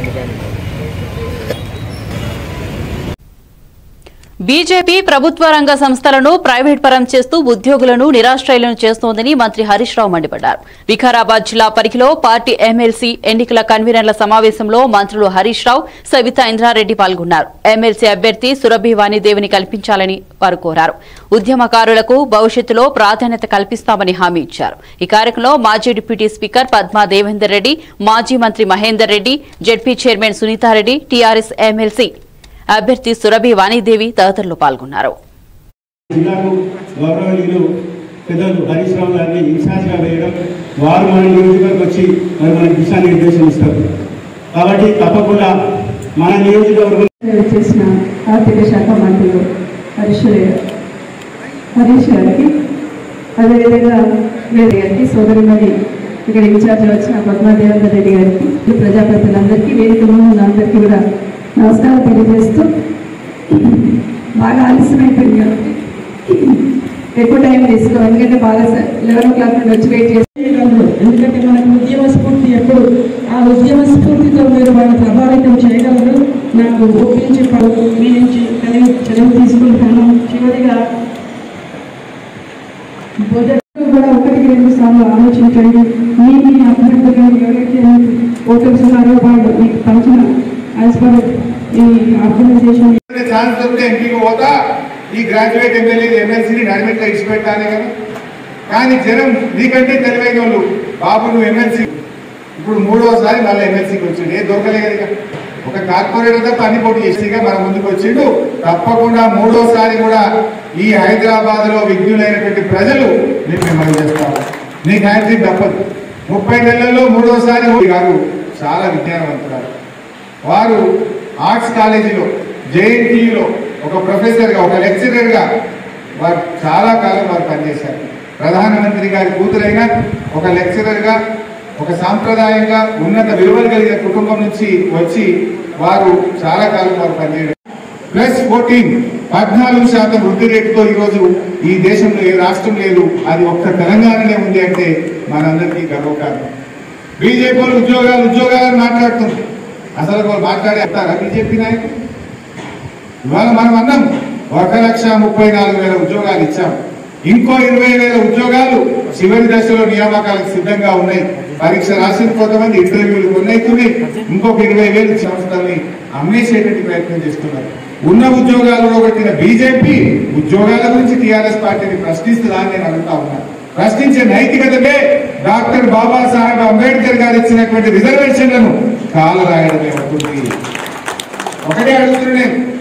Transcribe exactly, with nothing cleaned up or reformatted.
BJP ప్రభుత్వ రంగ సంస్థలను ప్రైవేట్ పరం చేస్తూ ఉద్యోగులను నిరాశ్రయులను చేస్తోందని మంత్రి హరీష్ రావు మండిపడ్డారు. వికారాబాద్ జిల్లా పరిగిలో పార్టీ ఎమ్మెల్సీ ఎన్నికల కన్వీనర్ల సమావేశంలో మంత్రులు హరీష్ రావు, సవితా ఇంద్రారెడ్డి పాల్గొన్నారు. ఎమ్మెల్సీ అభ్యర్థి సురభి వాణిదేవిని కల్పించాలని వారు కోరారు. ఉద్యమకారులకు భవిష్యత్తులో ప్రాధాన్యత కల్పిస్తామని హామీ ఇచ్చారు. ఈ కార్యక్రమంలో మాజీ డిప్యూటీ స్పీకర్ పద్మా దేవేందర్ రెడ్డి, మాజీ మంత్రి Mahender Reddy, ZP chairman Sunitha Reddy, TRS MLC అభ్యర్థి సురభి వాణిదేవి తదితరులు పాల్గొన్నారు. జిల్లాకు గౌరవనీయులు పెద్దలు హరీష్ రావు గారిని ఇన్ఛార్జ్గా వేయడం, వారు మన నియోజకవర్గం వచ్చి మరి మనకు దిశానిర్దేశం ఇస్తారు. కాబట్టి తప్పకుండా మన నియోజకవర్గం చేసిన ఆర్థిక శాఖ మంత్రులు హరీష్ హరీష్ గారికి, అదేవిధంగా వేరే గారికి, సోదరి మరి ఇక్కడ ఇన్ఛార్జ్ వచ్చిన పద్మా దేవేందర్ రెడ్డి గారికి, ప్రజాప్రతినిధులందరికీ, వేదిక ముందు అందరికీ కూడా నమస్కారం తెలియజేస్తూ, బాగా ఆలస్యమైపోయింది కాబట్టి ఎక్కువ టైం తీసుకో, ఎందుకంటే బాగా లెవెన్ ఓ క్లాక్ నుండి వచ్చి వెయిట్ చేసేయగలరు. ఎందుకంటే మనకు ఉద్యమ స్ఫూర్తి ఎప్పుడు, ఆ ఉద్యమ స్ఫూర్తితో మీరు వాళ్ళని ప్రభావితం చేయగలరు. నాకు ఒప్పించి మీ నుంచి కలిగి చదువు తీసుకుంటాను. చివరిగా కూడా ఒకటికి రెండు సార్లు ఆలోచించండి. మీ మీ అభ్యర్థులు ఎవరైతే ఓటర్స్ ఉన్నారో వాళ్ళు మీకు పంచిన యాజ్ పర్ ఈ ఆర్గనైజేషన్ ఛాన్స్ దొరికితే ఎంపీకి పోతా, ఈ గ్రాడ్యుయేట్ ఎమ్మెల్యే ఎమ్మెల్సీని నడిమిట్లో ఇచ్చిపెట్టాలి కదా. కానీ జనం నీకంటే తెలివైన వాళ్ళు, బాబు నువ్వు ఎమ్మెల్సీ, ఇప్పుడు మూడోసారి మళ్ళీ ఎమ్మెల్సీకి వచ్చిండు, ఏ దొరకలేదు కదా. ఒక కార్పొరేటర్ తప్ప అన్ని పోటీ చేసిగా మన ముందుకు వచ్చిండు. తప్పకుండా మూడోసారి కూడా ఈ హైదరాబాద్ లో విజ్ఞులైనటువంటి ప్రజలు నీకు మిమ్మల్ని చేస్తారు. నీకు హ్యాట్రిక్ తప్పదు. ముప్పై నెలల్లో మూడోసారి గారు చాలా విజ్ఞానవంతురాలు. వారు ఆర్ట్స్ కాలేజీలో జేఎన్టీయూలో ఒక ప్రొఫెసర్గా, ఒక లెక్చరర్గా వారు చాలా కాలం వారు పనిచేశారు. ప్రధానమంత్రి గారి కూతురైనా ఒక లెక్చరర్గా, ఒక సాంప్రదాయంగా ఉన్నత విలువలు కలిగిన కుటుంబం నుంచి వచ్చి వారు చాలా కాలం వారు పనిచేయడం. ప్లస్ ఫోర్టీన్ పద్నాలుగు శాతం వృద్ధి రేటుతో ఈరోజు ఈ దేశంలో ఏ రాష్ట్రం లేదు, అది ఒక్క తెలంగాణనే ఉంది అంటే మనందరికీ గర్వకారణం. బీజేపీ వాళ్ళు ఉద్యోగాలు ఉద్యోగాలను మాట్లాడుతుంది. అసలు వాళ్ళు మాట్లాడే అంటారా బీజేపీ నాయకులు? ఇవాళ మనం అన్నాం ఒక లక్ష ముప్పై నాలుగు వేల ఉద్యోగాలు ఇచ్చాం. ఇంకో ఇరవై వేల ఉద్యోగాలు చివరి దశలో నియామకాలకు సిద్ధంగా ఉన్నాయి. పరీక్ష రాసిన కొంతమంది ఇంటర్వ్యూలు కొన్నైతున్నాయి. ఇంకొక ఇరవై వేలు సంస్థల్ని అమ్మేసేటువంటి ప్రయత్నం చేస్తున్నారు. ఉన్న ఉద్యోగాలలో పెట్టిన బీజేపీ ఉద్యోగాల గురించి టీఆర్ఎస్ పార్టీని ప్రశ్నిస్తుందా అని నేను అడుగుతా ఉన్నాను. ప్రశ్నించే నైతికతకే డాక్టర్ బాబాసాహెబ్ అంబేద్కర్ గారు ఇచ్చినటువంటి రిజర్వేషన్లను కాలు రాయడమే అవుతుంది. ఒకటే అడుగుతున్నాను నేను,